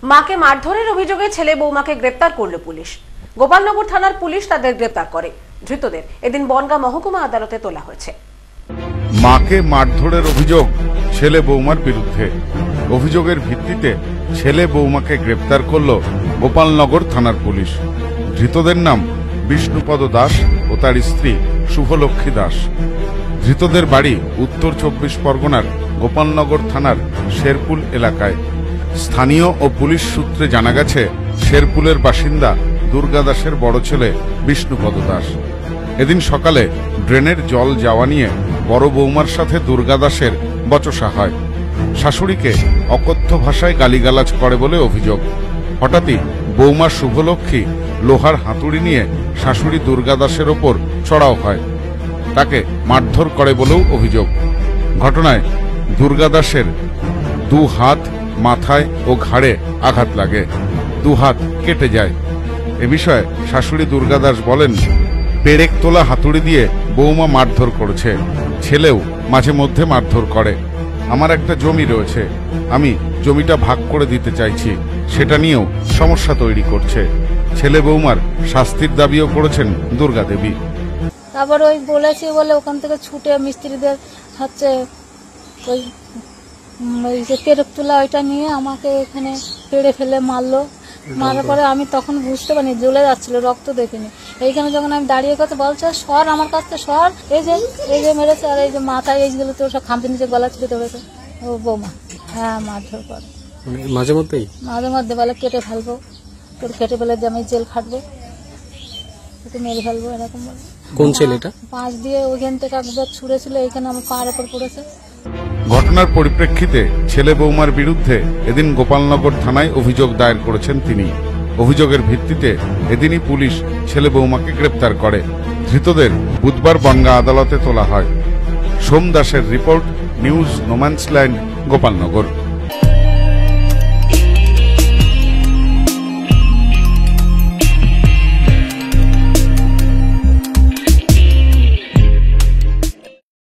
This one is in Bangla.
মাকে মারধরের অভিযোগে ছেলে বৌমাকে গ্রেপ্তার করল পুলিশ। গোপালনগর থানার পুলিশ তাদের গ্রেপ্তার করে। ধৃতদের এদিন বনগাঁ মহকুমা আদালতে তোলা হয়েছে। মাকে মারধরের অভিযোগ ছেলে বৌমার বিরুদ্ধে। অভিযোগের ভিত্তিতে ছেলে বৌমাকে গ্রেপ্তার করল গোপালনগর থানার পুলিশ। ধৃতদের নাম বিষ্ণুপদ দাস ও তার স্ত্রী শুভলক্ষ্মী দাস। ধৃতদের বাড়ি উত্তর 24 পরগনার গোপালনগর থানার শেরপুল এলাকায়। স্থানীয় ও পুলিশ সূত্রে জানা গেছে, শেরপুলের বাসিন্দা দুর্গা দাসের বড় ছেলে বিষ্ণুপদ দাস। এদিন সকালে ড্রেনের জল যাওয়া নিয়ে বড় বৌমার সাথে দুর্গা দাসের বচসা হয়। শাশুড়িকে অকথ্য ভাষায় গালিগালাজ করে বলে অভিযোগ। হঠাৎই বৌমা শুভলক্ষ্মী লোহার হাতুড়ি নিয়ে শাশুড়ি দুর্গা দাসের ওপর চড়াও হয়। তাকে মারধর করে বলেও অভিযোগ। ঘটনায় দুর্গা দাসের 2 হাত, মাথায় ও ঘাড়ে আঘাত লাগে, 2 হাত কেটে যায়। এ বিষয়ে শাশুড়ি দুর্গা দাস বলেন, পেরেক তোলা হাতুড়ি দিয়ে বৌমা মারধর করেছে, ছেলেও মাঝে মধ্যে মারধর করে। আমার একটা জমি রয়েছে, আমি জমিটা ভাগ করে দিতে চাইছি, সেটা নিয়েও সমস্যা তৈরি করছে। ছেলে বৌমার শাস্তির দাবিও করেছেন দুর্গা দেবী। তারপর ওই বলেছি বলে ওখান থেকে ছুটে মিস্ত্রিদের হচ্ছে ওই যে পেরেক তোলা ওইটা নিয়ে আমাকে এখানে পেড়ে ফেলে মারলো। মারার পরে আমি তখন বুঝতে পারিনি, জ্বলে যাচ্ছিল, রক্ত দেখিনি। এইখানে যখন আমি দাঁড়িয়ে কথা বলছে, সর আমার কাছ থেকে সর, এই যে মেরেছে, আর এই যে মাথায় এইগুলো তো সব খামতে নিচে গলা চিপে ধরেছে ও বৌমা। হ্যাঁ, মারধর করে মাঝে মধ্যে বলে কেটে ফেলবো, তোর কেটে ফেলে যে আমি জেল খাটবো, তোকে মেরে ফেলবো, এরকম বলে। কোন ছেলেটা? 5 দিয়ে ওইখান থেকে একবার ছুড়েছিল, এইখানে আমার পায়ের ওপর পড়েছে। ঘটনার পরিপ্রেক্ষিতে ছেলে বৌমার বিরুদ্ধে এদিন গোপালনগর থানায় অভিযোগ দায়ের করেছেন তিনি। অভিযোগের ভিত্তিতে এদিনই পুলিশ ছেলে বৌমাকে গ্রেপ্তার করে। ধৃতদের বুধবার বনগাঁ আদালতে তোলা হয়। সোম দাসের রিপোর্ট, নিউজ নোম্যান্সল্যান্ড, গোপালনগর।